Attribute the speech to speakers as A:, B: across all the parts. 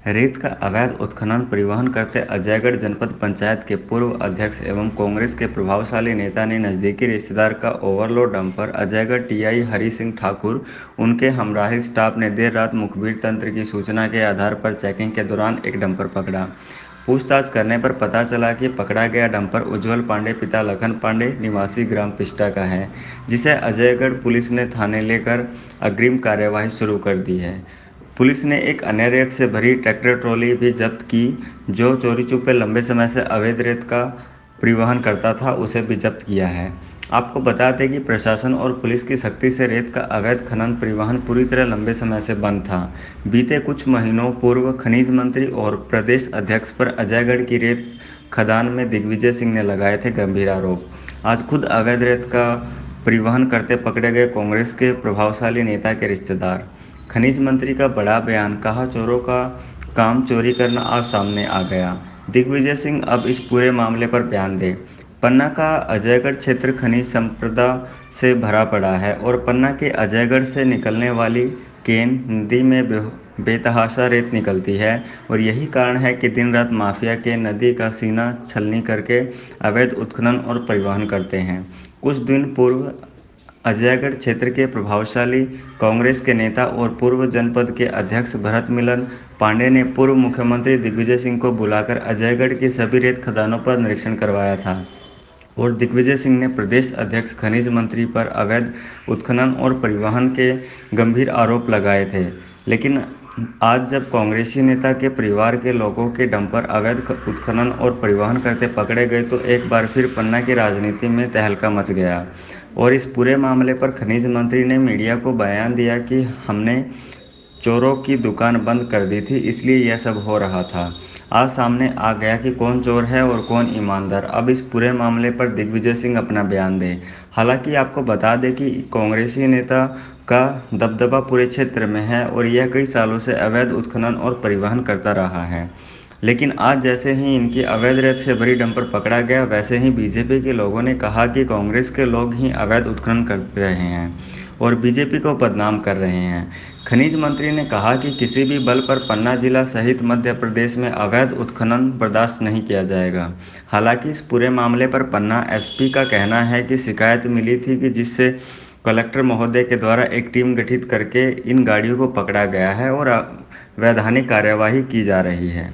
A: रेत का अवैध उत्खनन परिवहन करते अजयगढ़ जनपद पंचायत के पूर्व अध्यक्ष एवं कांग्रेस के प्रभावशाली नेता ने नजदीकी रिश्तेदार का overload dumper Ajaygarh TI Hari Singh Thakur उनके हमराही स्टाफ ने देर रात मुखबिर तंत्र की सूचना के आधार पर चेकिंग के दौरान एक डंपर पकड़ा। पूछताछ करने पर पता चला कि पकड़ा गया डंपर उज्जवल पांडे पिता लखन पांडे निवासी ग्राम पिस्टा का है, जिसे अजयगढ़ पुलिस ने थाने लेकर अग्रिम कार्यवाही शुरू कर दी है। पुलिस ने एक अन्य रेत से भरी ट्रैक्टर ट्रॉली भी जब्त की, जो चोरी छुपे लंबे समय से अवैध रेत का परिवहन करता था, उसे भी जब्त किया है। आपको बता दें कि प्रशासन और पुलिस की सख्ती से रेत का अवैध खनन परिवहन पूरी तरह लंबे समय से बंद था। बीते कुछ महीनों पूर्व खनिज मंत्री और प्रदेश अध्यक्ष पर अजयगढ़ की रेत खदान में दिग्विजय सिंह ने लगाए थे गंभीर आरोप। आज खुद अवैध रेत का परिवहन करते पकड़े गए कांग्रेस के प्रभावशाली नेता के रिश्तेदार। खनिज मंत्री का बड़ा बयान, कहा चोरों का काम चोरी करना आज सामने आ गया। दिग्विजय सिंह अब इस पूरे मामले पर बयान दें। पन्ना का अजयगढ़ क्षेत्र खनिज संपदा से भरा पड़ा है और पन्ना के अजयगढ़ से निकलने वाली केन नदी में बेतहाशा रेत निकलती है और यही कारण है कि दिन रात माफिया के नदी का सीना छलनी करके अवैध उत्खनन और परिवहन करते हैं। कुछ दिन पूर्व अजयगढ़ क्षेत्र के प्रभावशाली कांग्रेस के नेता और पूर्व जनपद के अध्यक्ष भरत मिलन पांडे ने पूर्व मुख्यमंत्री दिग्विजय सिंह को बुलाकर अजयगढ़ की सभी रेत खदानों पर निरीक्षण करवाया था और दिग्विजय सिंह ने प्रदेश अध्यक्ष खनिज मंत्री पर अवैध उत्खनन और परिवहन के गंभीर आरोप लगाए थे। लेकिन आज जब कांग्रेसी नेता के परिवार के लोगों के डंपर अवैध उत्खनन और परिवहन करते पकड़े गए तो एक बार फिर पन्ना की राजनीति में तहलका मच गया और इस पूरे मामले पर खनिज मंत्री ने मीडिया को बयान दिया कि हमने चोरों की दुकान बंद कर दी थी, इसलिए यह सब हो रहा था। आज सामने आ गया कि कौन चोर है और कौन ईमानदार। अब इस पूरे मामले पर दिग्विजय सिंह अपना बयान दें। हालांकि आपको बता दें कि कांग्रेसी नेता का दबदबा पूरे क्षेत्र में है और यह कई सालों से अवैध उत्खनन और परिवहन करता रहा है। लेकिन आज जैसे ही इनकी अवैध रेत से भरी डंपर पकड़ा गया, वैसे ही बीजेपी के लोगों ने कहा कि कांग्रेस के लोग ही अवैध उत्खनन कर रहे हैं और बीजेपी को बदनाम कर रहे हैं। खनिज मंत्री ने कहा कि किसी भी बल पर पन्ना जिला सहित मध्य प्रदेश में अवैध उत्खनन बर्दाश्त नहीं किया जाएगा। हालांकि इस पूरे मामले पर पन्ना एसपी का कहना है कि शिकायत मिली थी कि जिससे कलेक्टर महोदय के द्वारा एक टीम गठित करके इन गाड़ियों को पकड़ा गया है और वैधानिक कार्यवाही की जा रही है।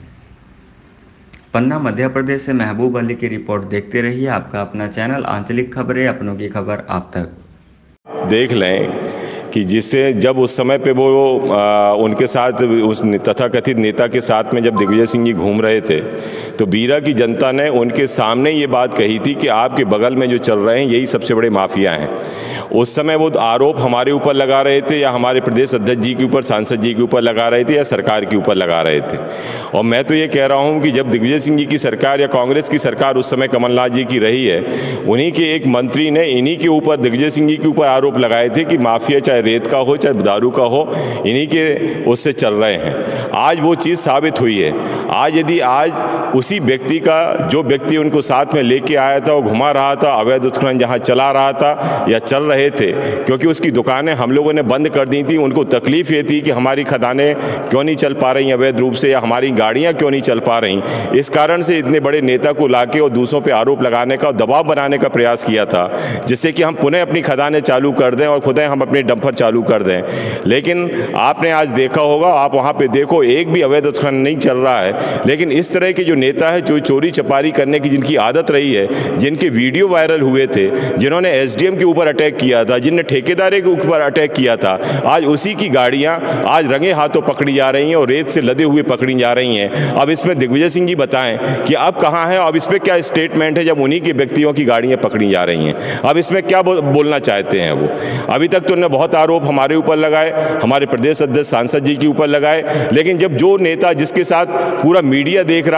A: पन्ना मध्य प्रदेश से महबूब अली की रिपोर्ट देखते रहिए आपका अपना चैनल आंचलिक खबरें, अपनों की खबर आप तक।
B: देख लें कि जिससे जब उस समय पे वो उनके साथ उस तथाकथित नेता के साथ में जब दिग्विजय सिंह जी घूम रहे थे तो बीरा की जनता ने उनके सामने ये बात कही थी कि आपके बगल में जो चल रहे हैं यही सबसे बड़े माफिया हैं। उस समय वो आरोप हमारे ऊपर लगा रहे थे या हमारे प्रदेश अध्यक्ष जी के ऊपर, सांसद जी के ऊपर लगा रहे थे या सरकार के ऊपर लगा रहे थे। और मैं तो ये कह रहा हूँ कि जब दिग्विजय सिंह जी की सरकार या कांग्रेस की सरकार उस समय कमलनाथ जी की रही है, उन्हीं के एक मंत्री ने इन्हीं के ऊपर, दिग्विजय सिंह जी के ऊपर आरोप लगाए थे कि माफिया चाहे रेत का हो चाहे दारू का हो, इन्हीं के उससे चल रहे हैं। आज वो चीज़ साबित हुई है। आज यदि आज उसी व्यक्ति का, जो व्यक्ति उनको साथ में लेके आया था, वो घुमा रहा था, अवैध उत्खनन जहाँ चला रहा था या चल रहे थे, क्योंकि उसकी दुकानें हम लोगों ने बंद कर दी थी। उनको तकलीफ ये थी कि हमारी खदानें क्यों नहीं चल पा रही अवैध रूप से या हमारी गाड़ियाँ क्यों नहीं चल पा रही। इस कारण से इतने बड़े नेता को लाके और दूसरों पर आरोप लगाने का और दबाव बनाने का प्रयास किया था, जिससे कि हम पुनः अपनी खदानें चालू कर दें और खुद हम अपने डंपर चालू कर दें। लेकिन आपने आज देखा होगा, आप वहाँ पे देखो, एक भी अवैध उत्खनन नहीं चल रहा है। लेकिन इस तरह के जो नेता है, जो चोरी चपारी करने की जिनकी आदत रही है, जिनके वीडियो वायरल हुए थे, जिन्होंने एसडीएम के ऊपर अटैक किया था, जिनने ठेकेदार के ऊपर अटैक किया था, आज उसी की गाड़ियां आज रंगे हाथों पकड़ी जा रही हैं और रेत से लदे हुए पकड़ी जा रही हैं। अब इसमें दिग्विजय सिंह जी बताएं कि अब कहां है, अब इस पर क्या स्टेटमेंट है जब उन्हीं के व्यक्तियों की गाड़ियां पकड़ी जा रही हैं। अब इसमें क्या बोलना चाहते हैं वो। अभी तक तो उन्होंने बहुत आरोप हमारे ऊपर लगाए, हमारे प्रदेश अध्यक्ष सांसद जी के ऊपर लगाए, लेकिन जब जो नेता जिसके साथ पूरा मीडिया देख रहा है कि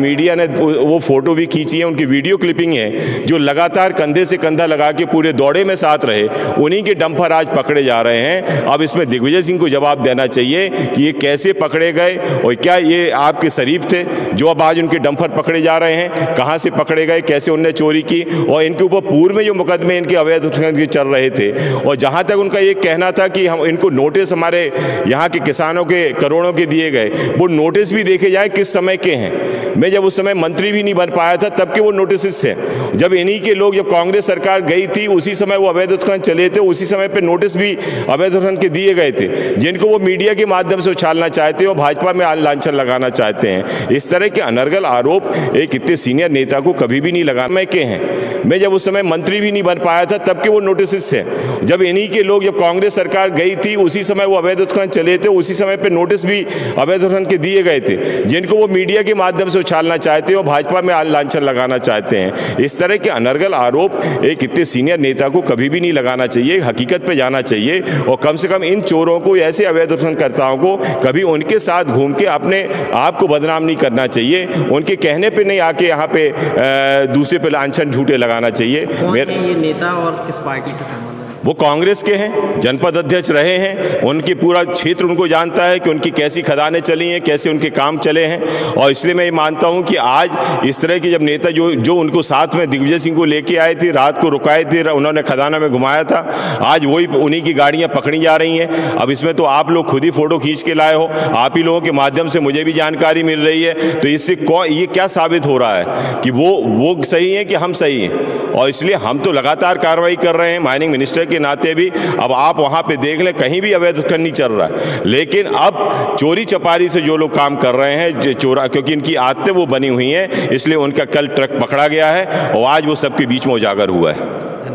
B: मीडिया ने वो फोटो भी खींची है, उनकी वीडियो क्लिपिंग है, जो लगातार कंधे से कंधा लगा के पूरे दौरे में साथ रहे, उन्हीं के डंपर आज पकड़े जा रहे हैं। अब इसमें दिग्विजय सिंह को जवाब देना चाहिए कि ये कैसे पकड़े गए और क्या ये आपके शरीफ थे जो अब आज उनके डंपर पकड़े जा रहे हैं, कहाँ से पकड़े गए, कैसे उनने चोरी की, और इनके ऊपर पूर्व में जो मुकदमे इनके अवैध उत्खनन के चल रहे थे। और जहाँ तक उनका ये कहना था कि हम इनको नोटिस हमारे यहाँ के किसानों के करोड़ों के दिए गए, वो नोटिस भी देखे जाए किस समय के हैं। मैं जब उस समय मंत्री भी नहीं बन पाया था तब के वो नोटिस थे, जब इन्हीं के लोग, जब कांग्रेस सरकार गई थी उसी समय वो अवैध उत्खनन चले थे, उसी समय पे नोटिस भी अवैध उत्खनन के दिए गए थे, जिनको वो मीडिया के माध्यम से उछालना चाहते हैं और भाजपा में लांछन लगाना चाहते हैं। इस तरह के अनर्गल आरोप एक इतने सीनियर नेता को कभी भी नहीं लगाना के हैं। मैं जब उस समय मंत्री भी नहीं बन पाया था तब के वो नोटिस थे, जब इन्हीं के लोग, जब कांग्रेस सरकार गई थी उसी समय वो अवैध उत्खनन चले थे, उसी समय पे नोटिस भी अवैध उत्खनन के दिए गए थे, जिनको वो मीडिया के माध्यम से उछालना चाहते हैं और भाजपा में लांछन लगाना चाहते हैं। इस तरह के अनर्गल आरोप एक इतने सीनियर नेता को कभी भी नहीं लगाना चाहिए, हकीकत पे जाना चाहिए और कम से कम इन चोरों को, ऐसे अवैध उत्खननकर्ताओं को कभी उनके साथ घूम के अपने आप को बदनाम नहीं करना चाहिए, उनके कहने पे नहीं आके यहाँ पे दूसरे पे लांछन झूठे लगाना चाहिए।
C: ये नेता और किस पार्टी से संबंध है?
B: वो कांग्रेस के हैं, जनपद अध्यक्ष रहे हैं, उनकी पूरा क्षेत्र उनको जानता है कि उनकी कैसी खदानें चली हैं, कैसे उनके काम चले हैं। और इसलिए मैं ये मानता हूं कि आज इस तरह के जब नेता जो उनको साथ में दिग्विजय सिंह को लेके आए थे, रात को रुकाए थे, उन्होंने खदाना में घुमाया था, आज वही उन्हीं की गाड़ियां पकड़ी जा रही हैं। अब इसमें तो आप लोग खुद ही फोटो खींच के लाए हो, आप ही लोगों के माध्यम से मुझे भी जानकारी मिल रही है, तो इससे ये क्या साबित हो रहा है कि वो सही है कि हम सही हैं? और इसलिए हम तो लगातार कार्रवाई कर रहे हैं माइनिंग मिनिस्टर के नाते भी। अब आप वहां पे देख लें, कहीं भी अवैध उत्खनन नहीं चल रहा है, लेकिन अब चोरी चपारी से जो लोग काम कर रहे हैं, चोरा, क्योंकि इनकी आदतें वो बनी हुई हैं, इसलिए उनका कल ट्रक पकड़ा गया है और आज वो सबके बीच में उजागर हुआ है।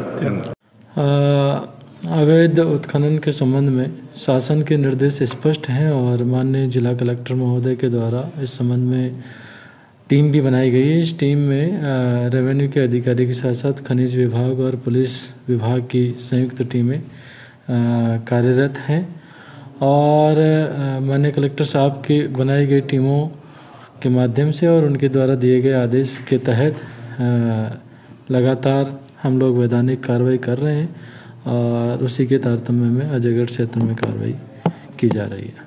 D: अवैध उत्खनन के संबंध में शासन के निर्देश स्पष्ट हैं और माननीय जिला कलेक्टर महोदय के द्वारा इस संबंध में टीम भी बनाई गई है। इस टीम में रेवेन्यू के अधिकारी के साथ साथ खनिज विभाग और पुलिस विभाग की संयुक्त टीमें कार्यरत हैं और माननीय कलेक्टर साहब की बनाई गई टीमों के माध्यम से और उनके द्वारा दिए गए आदेश के तहत लगातार हम लोग वैधानिक कार्रवाई कर रहे हैं और उसी के तारतम्य में अजयगढ़ क्षेत्र में कार्रवाई की जा रही है।